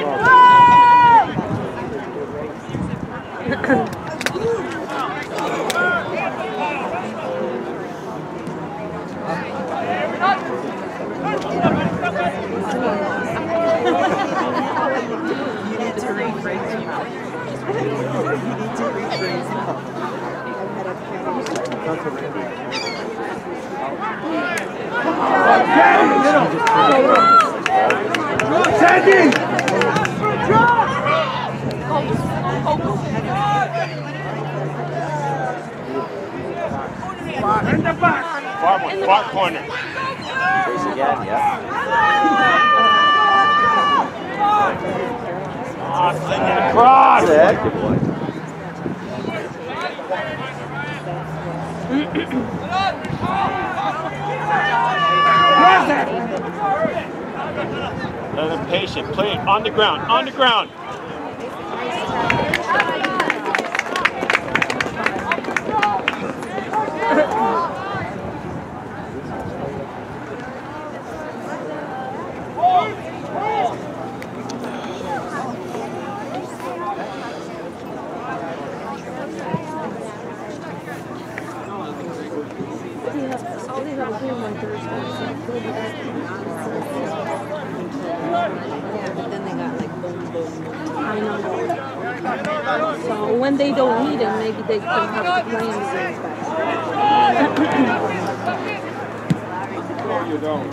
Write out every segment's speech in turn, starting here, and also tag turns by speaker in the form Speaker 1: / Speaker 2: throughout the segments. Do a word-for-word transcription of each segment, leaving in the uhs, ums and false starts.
Speaker 1: Far corner.
Speaker 2: Chase again, yeah.
Speaker 1: Ah, sling it across.
Speaker 2: Good, good boy.
Speaker 1: Let them patient. Play it on the ground. On the ground.
Speaker 3: So when they don't need him, maybe they can have to play him again.
Speaker 1: No, you don't.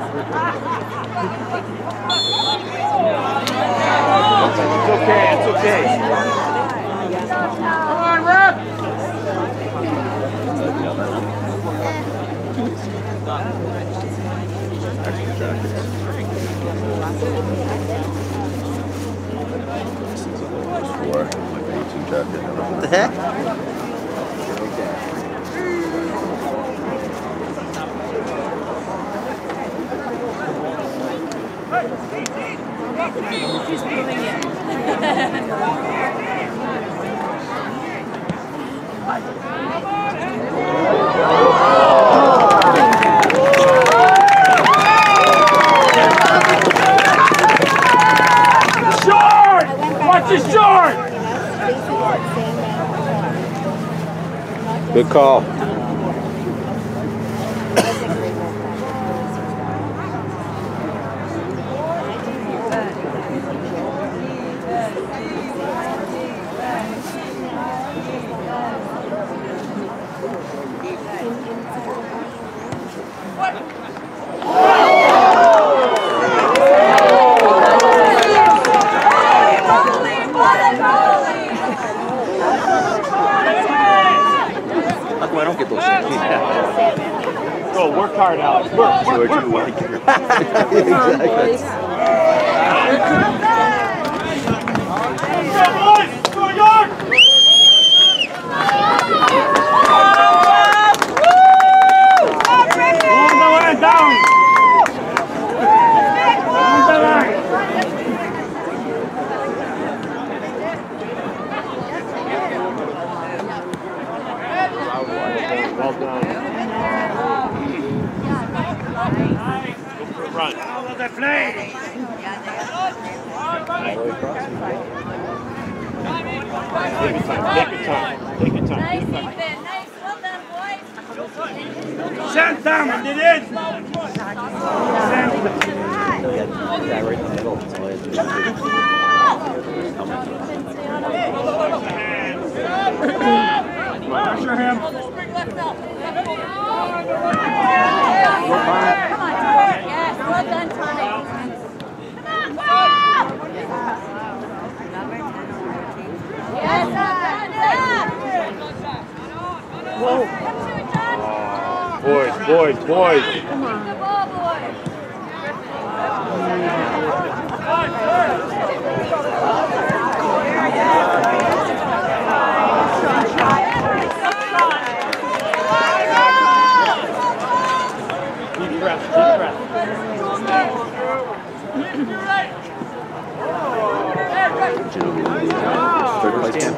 Speaker 1: It's okay, it's okay. Come on, Rep!
Speaker 2: Extra jackets. Four. Like eighteen jacket. What the heck?
Speaker 3: She's doing it.
Speaker 1: Short! Watch the short!
Speaker 2: Good call. I don't get those things.
Speaker 1: Go, work hard, Alex. Work, work, work, work.
Speaker 2: Exactly.
Speaker 1: Go, boys! Go, York! On the line, down! On the line! Well done. Run. Follow the play. Take your time. Take your time. Take your time.
Speaker 4: Nice, Ethan. Nice. Well done, boys.
Speaker 1: Send them. And it is. Send them.
Speaker 2: Guy right in the middle. That's all I have to do.
Speaker 1: Pressure him.
Speaker 4: Come on, Tony. Yes, well done, Tony. Yes,
Speaker 3: Whoa.
Speaker 1: Boys, boys, boys.
Speaker 3: Come on.
Speaker 4: the ball, boys.
Speaker 1: Deep breath, deep breath.
Speaker 2: Third place game?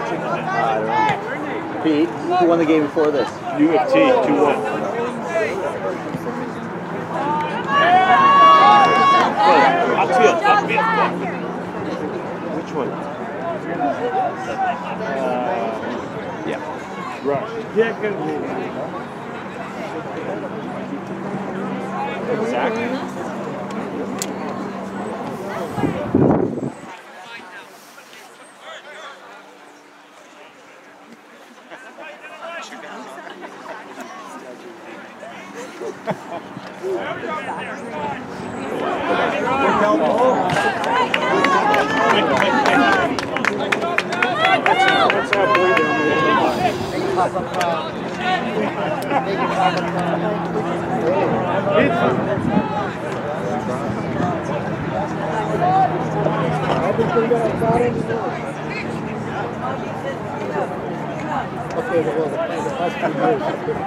Speaker 2: Pete, who won the game before this?
Speaker 1: U of T, two one. Upfield, upfield. Which one? Uh,
Speaker 2: Yeah.
Speaker 1: Rush. Yeah, good. Zach? Let's have Boyd down
Speaker 5: Okay, well, the past few years have been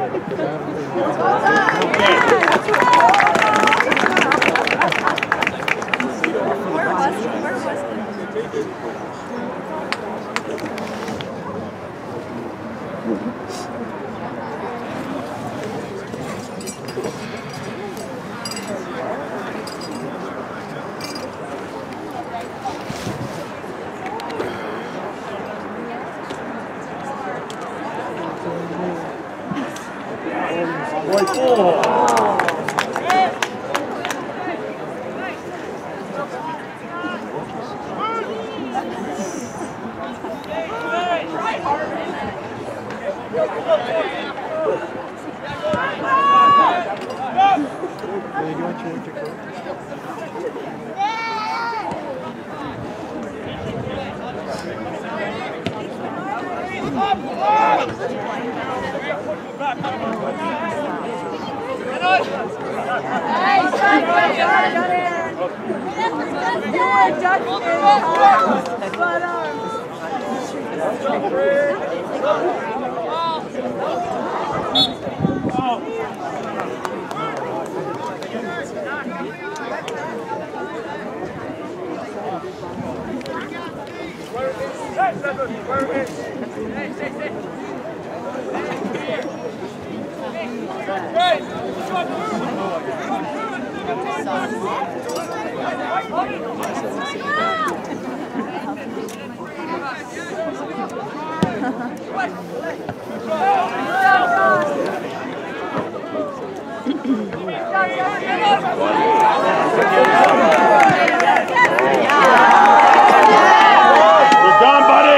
Speaker 5: We're done, buddy!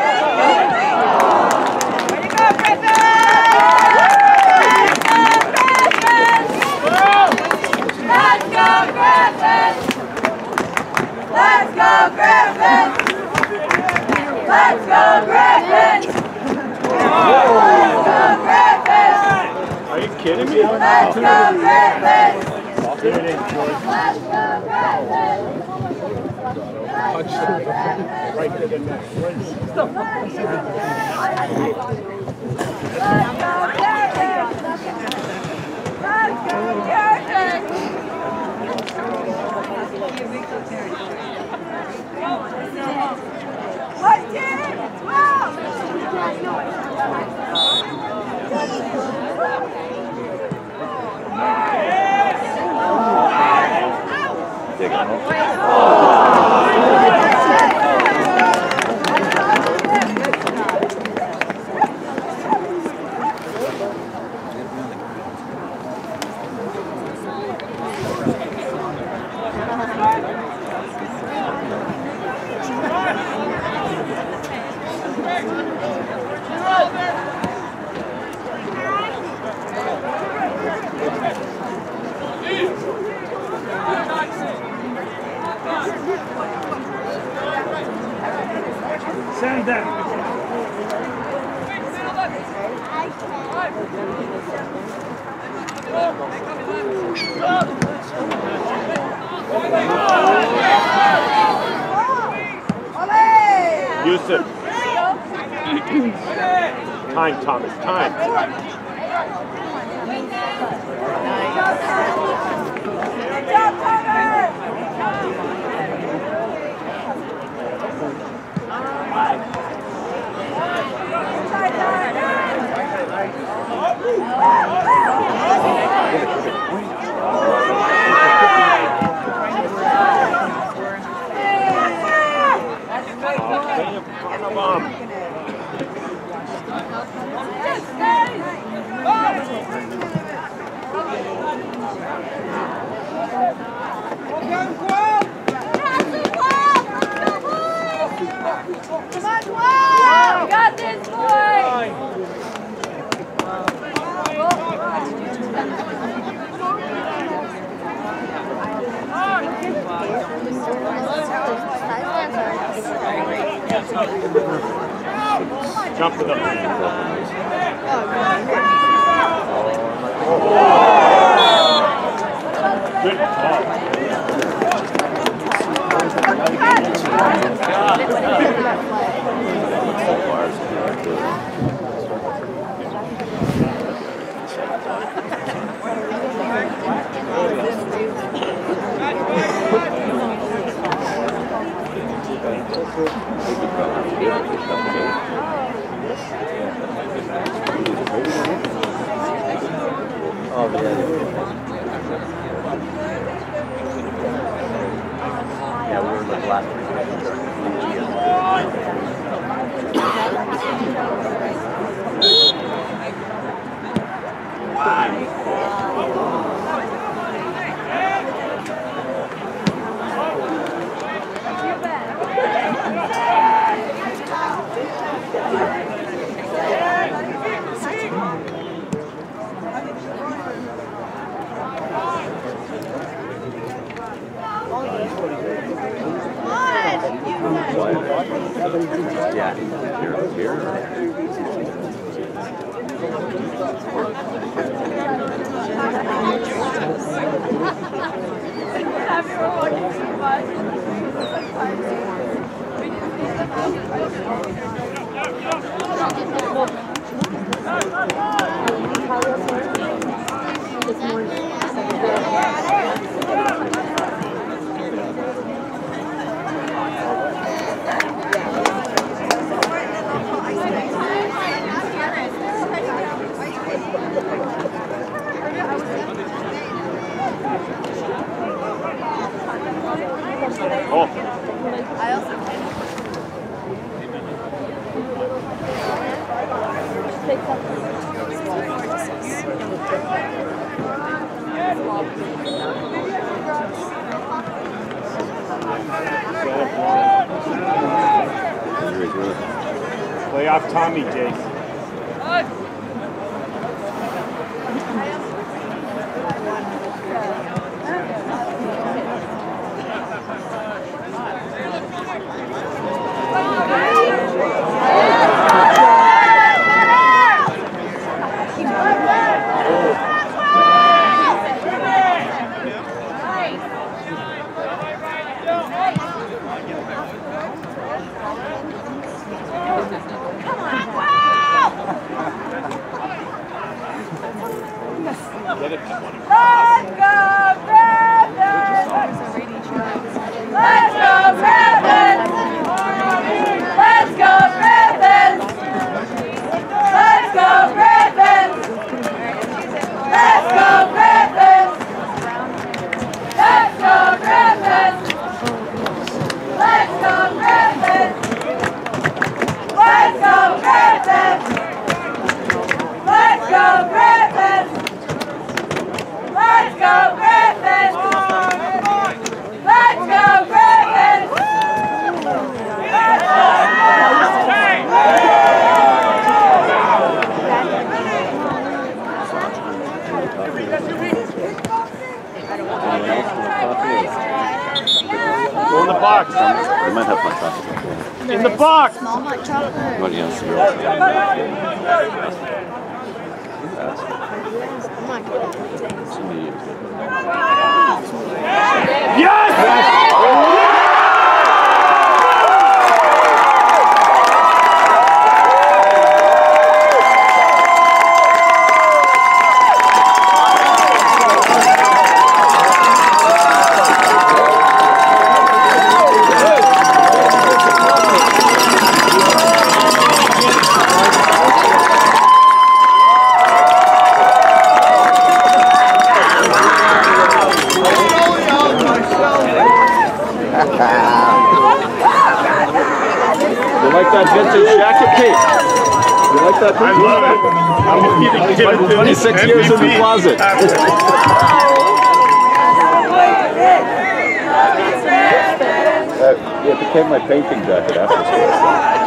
Speaker 5: Are you kidding me?
Speaker 4: Let's go, Griffins!
Speaker 1: There it is, George.
Speaker 4: Let's go, Griffins!
Speaker 1: Right to the neck.
Speaker 4: Let's go, Griffins! Let's go, Griffins! What team? Wow!
Speaker 1: Send that. Yusuf. Time, Thomas, time.
Speaker 4: Good job, Thomas!
Speaker 1: Jump it up. Good ball.
Speaker 2: Oh, yeah. Yeah, we were like last Yeah, here, here.
Speaker 3: This morning.
Speaker 1: Oh.
Speaker 4: I also
Speaker 1: Play off Tommy, Jake. Get it.
Speaker 4: Let's go, Ravens! Let's go, Ravens! Let's go, Ravens! Let's go, Ravens! Let's go, Ravens! Let's go, Ravens! Let's go, Ravens! Let's go, Ravens! Let's go, Ravens! Let's go, Griffins! Let's go, Griffins! Let's go,
Speaker 1: Go in the box.
Speaker 2: They might have my chocolate.
Speaker 1: In the box.
Speaker 3: Small hot chocolate.
Speaker 2: But yes, the
Speaker 1: Yes!
Speaker 2: You like that vintage jacket, Pete? You like that?
Speaker 1: I love it. I'm leaving it.
Speaker 2: twenty-six years in the closet.
Speaker 4: Let's
Speaker 2: Uh, it became my painting jacket after school.